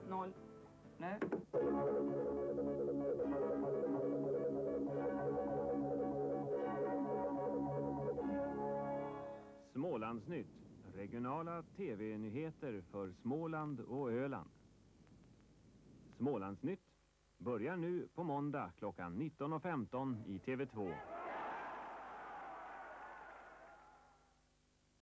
0. Nu. Smålandsnytt. Regionala tv-nyheter för Småland och Öland. Smålandsnytt börjar nu på måndag klockan 19:15 i TV2.